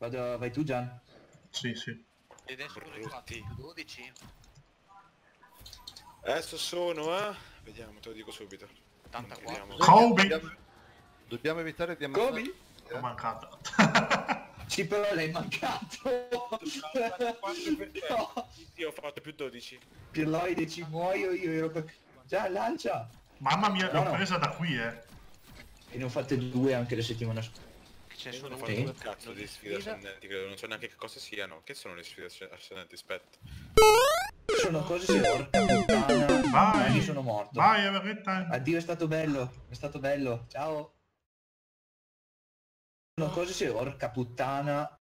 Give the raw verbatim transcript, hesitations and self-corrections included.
Vado, vai tu Gian? Sì, sì. Ed è solo i quattro, dodici? Adesso sono a... Vediamo, te lo dico subito. ottantaquattro. Kobe! Dobbiamo, dobbiamo evitare di ammazzare... Kobe? Ho mancato. Sì, però l'hai mancato. No. Io ho fatto più dodici. Pirloide, ci muoio, io ero per... Già, lancia! Mamma mia, No, l'ho no. presa da qui, eh. E ne ho fatte due anche la settimana scorsa. C'è Io solo non ho uno. fatto Sì. un cazzo di sfide ascendenti, credo, non so neanche che cosa siano. Che sono le sfide ascendenti? Aspetta. Sono cose se porca puttana. Vai! Io sono morto. Vai, Everetta! Addio, è stato bello. È stato bello. Ciao. Sono cose se porca puttana.